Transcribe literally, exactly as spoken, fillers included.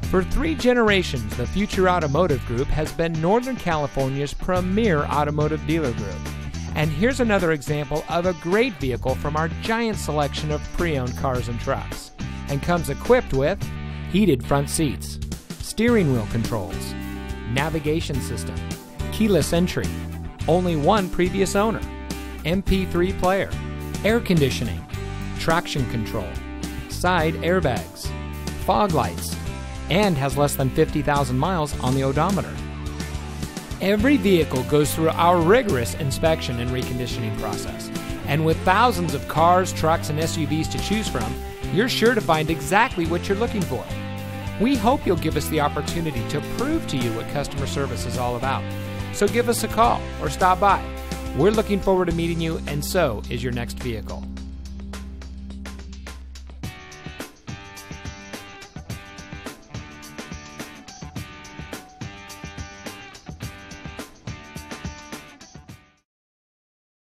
For three generations, the Future Automotive Group has been Northern California's premier automotive dealer group. And here's another example of a great vehicle from our giant selection of pre-owned cars and trucks. And comes equipped with heated front seats, steering wheel controls, navigation system, keyless entry, only one previous owner, M P three player, air conditioning, traction control, side airbags, fog lights, and has less than fifty thousand miles on the odometer. Every vehicle goes through our rigorous inspection and reconditioning process. And with thousands of cars, trucks, and S U Vs to choose from, you're sure to find exactly what you're looking for. We hope you'll give us the opportunity to prove to you what customer service is all about. So give us a call or stop by. We're looking forward to meeting you, and so is your next vehicle.